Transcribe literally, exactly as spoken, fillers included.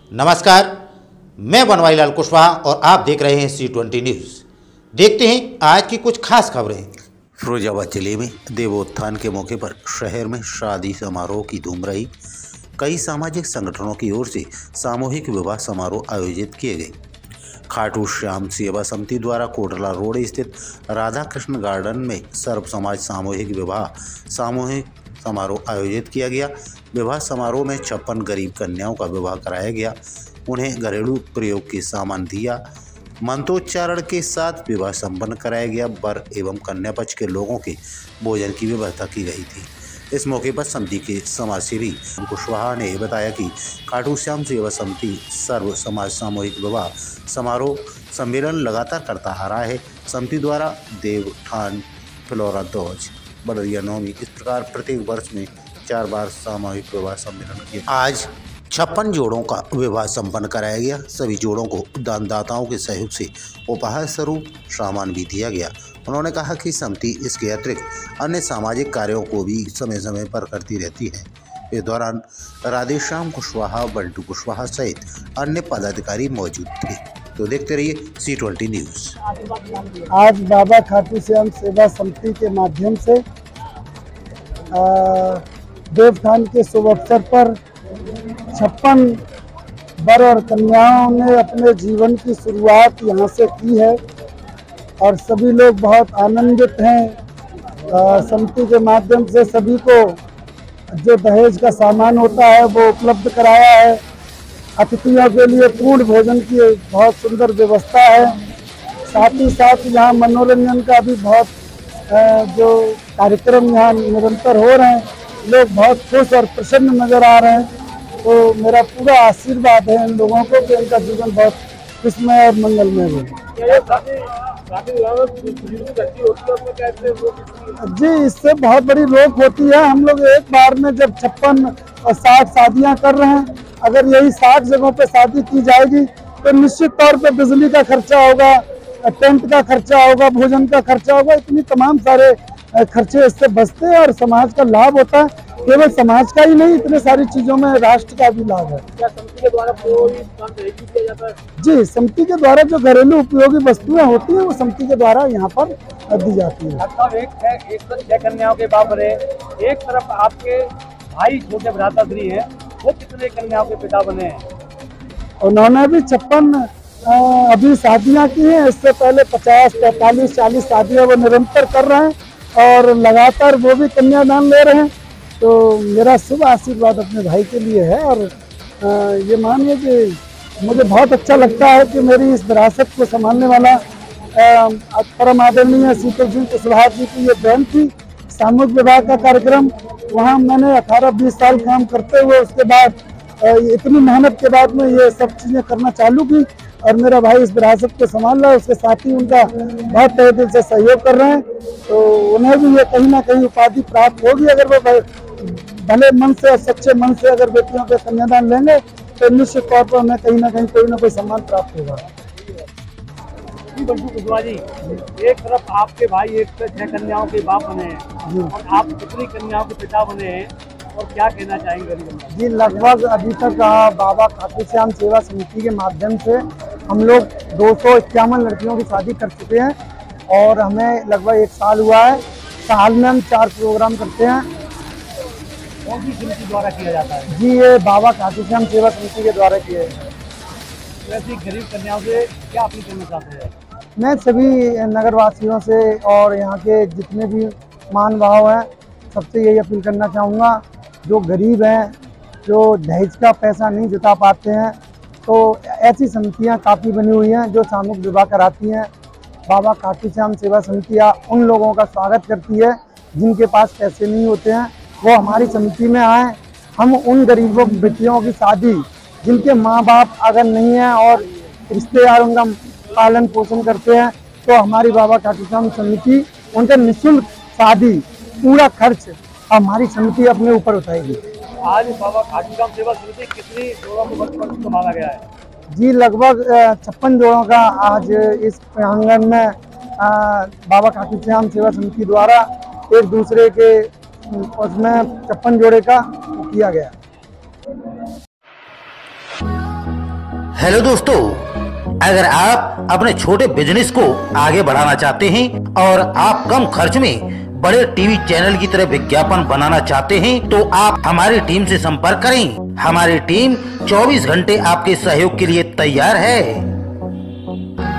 नमस्कार, मैं बनवारीलाल कुशवाहा और आप देख रहे हैं सी ट्वेंटी न्यूज़। देखते हैं आज की कुछ खास खबरें। फिरोजाबाद जिले में देवोत्थान के मौके पर शहर में शादी समारोह की धूम रही। कई सामाजिक संगठनों की ओर से सामूहिक विवाह समारोह आयोजित किए गए। खाटू श्याम सेवा समिति द्वारा कोटला रोड स्थित राधा कृष्ण गार्डन में सर्व समाज सामूहिक विवाह सामूहिक समारोह आयोजित किया गया। विवाह समारोह में छप्पन गरीब कन्याओं का विवाह कराया गया। उन्हें घरेलू प्रयोग के सामान दिया। मंत्रोच्चारण के साथ विवाह संपन्न कराया गया। वर एवं कन्या पक्ष के लोगों के भोजन की व्यवस्था की गई थी। इस मौके पर समिति के समाजसेवी कुशवाहा ने बताया कि खाटू श्याम सेवा समिति सर्व समाज सामूहिक विवाह समारोह सम्मेलन लगातार करता आ रहा है। समिति द्वारा देवोत्थान, फ्लोरा ध्वज, बड़रिया नवमी इस प्रकार प्रत्येक वर्ष में चार बार सामूहिक विवाह सम्मेलन किया। आज छप्पन जोड़ों का विवाह संपन्न कराया गया। सभी जोड़ों को दानदाताओं के सहयोग से उपहार स्वरूप सामान भी दिया गया। उन्होंने कहा कि समिति इसके अतिरिक्त अन्य सामाजिक कार्यों को भी समय समय पर करती रहती है। इस दौरान राधेश्याम कुशवाहा, बंटू कुशवाहा सहित अन्य पदाधिकारी मौजूद थे। तो देखते रहिए सी ट्वेंटी न्यूज़। आज बाबा खाटू श्याम सेवा समिति के माध्यम से देवोत्थान के शुभ अवसर पर छप्पन वर और कन्याओं ने अपने जीवन की शुरुआत यहाँ से की है और सभी लोग बहुत आनंदित हैं। समिति के माध्यम से सभी को जो दहेज का सामान होता है वो उपलब्ध कराया है। अतिथियों के लिए पूर्ण भोजन की बहुत सुंदर व्यवस्था है। साथ ही साथ यहाँ मनोरंजन का भी बहुत जो कार्यक्रम यहाँ निरंतर हो रहे हैं। लोग बहुत खुश और प्रसन्न नजर आ रहे हैं। तो मेरा पूरा आशीर्वाद है इन लोगों को कि इनका जीवन बहुत खुशमय और मंगलमय हो। जी, इससे बहुत बड़ी रोक होती है। हम लोग एक बार में जब छप्पन और साठ शादियां कर रहे हैं, अगर यही साठ जगहों पे शादी की जाएगी तो निश्चित तौर पे बिजली का खर्चा होगा, टेंट का खर्चा होगा, भोजन का खर्चा होगा। इतनी तमाम सारे खर्चे इससे बचते हैं और समाज का लाभ होता है। केवल समाज का ही नहीं, इतने सारी चीजों में राष्ट्र का भी लाभ है। क्या समिति के द्वारा कोई काम किया जाता है? जी, समिति के द्वारा जो घरेलू उपयोगी वस्तुएं होती हैं वो समिति के द्वारा यहाँ पर दी जाती है। एक है, एक तो छह कन्याओं के बाप रहे, एक तरफ आपके भाई छोटे भ्राताश्री हैं, वो कितने कन्याओं के पिता बने हैं? उन्होंने भी छप्पन अभी शादियाँ की हैं। इससे पहले पचास पैंतालीस चालीस शादियाँ वो निरंतर कर रहे हैं और लगातार वो भी कन्यादान ले रहे हैं। तो मेरा शुभ आशीर्वाद अपने भाई के लिए है और आ, ये मानिए कि मुझे बहुत अच्छा लगता है कि मेरी इस विरासत को संभालने वाला परम आदरणीय शीतल सिंह कुशवाहा जी की ये बहन थी। सामूहिक विवाह का कार्यक्रम वहाँ मैंने अठारह बीस साल काम करते हुए उसके बाद आ, इतनी मेहनत के बाद में ये सब चीज़ें करना चालू की और मेरा भाई इस विरासत को संभाल रहा है। उसके साथ ही उनका बहुत तहे दिल से सहयोग कर रहे हैं। तो उन्हें भी ये कहीं ना कहीं उपाधि प्राप्त होगी। अगर वो भले मन से और सच्चे मन से अगर बेटियों के कन्यादान लेंगे तो निश्चित तौर पर उन्हें कहीं ना कहीं कोई ना कोई सम्मान प्राप्त होगा। बंटू कुशवाहा जी, एक तरफ आपके भाई एक से छह कन्याओं के बाप बने हैं और आप कितनी कन्याओं के पिता बने हैं और क्या कहना चाहेंगे? जी, लगभग अभी तक बाबा खाटू श्याम सेवा समिति के माध्यम से हम लोग दो सौ इक्यावन लड़कियों की शादी कर चुके हैं और हमें लगभग एक साल हुआ है। साल में हम चार प्रोग्राम करते हैं। कौन सी समिति द्वारा किया जाता है? जी, ये बाबा खाटू श्याम सेवा समिति के द्वारा किए हैं। वैसे गरीब कन्याओं से क्या अपील करना चाहते हैं? मैं सभी नगरवासियों से और यहाँ के जितने भी मान भाव हैं सबसे यही अपील करना चाहूँगा, जो गरीब हैं, जो दहेज का पैसा नहीं जुटा पाते हैं, तो ऐसी समितियाँ काफ़ी बनी हुई हैं जो सामूहिक विवाह कराती हैं। बाबा खाटू श्याम सेवा समितियाँ उन लोगों का स्वागत करती है जिनके पास पैसे नहीं होते हैं, वो हमारी समिति में आएँ। हम उन गरीबों बेटियों की शादी जिनके माँ बाप अगर नहीं हैं और रिश्तेदार उनका पालन पोषण करते हैं तो हमारी बाबा खाटू श्याम समिति उनका निःशुल्क शादी पूरा खर्च हमारी समिति अपने ऊपर उठाएगी। आज बाबा खाटू श्याम सेवा समिति कितनी जोड़ों को संभाला गया है? जी, लगभग छप्पन जोड़ों का आज इस प्रांगण में बाबा खाटू श्याम सेवा समिति द्वारा एक दूसरे के उसमें छप्पन जोड़े का किया गया। हेलो दोस्तों, अगर आप अपने छोटे बिजनेस को आगे बढ़ाना चाहते हैं और आप कम खर्च में बड़े टीवी चैनल की तरह विज्ञापन बनाना चाहते हैं तो आप हमारी टीम से संपर्क करें। हमारी टीम चौबीस घंटे आपके सहयोग के लिए तैयार है।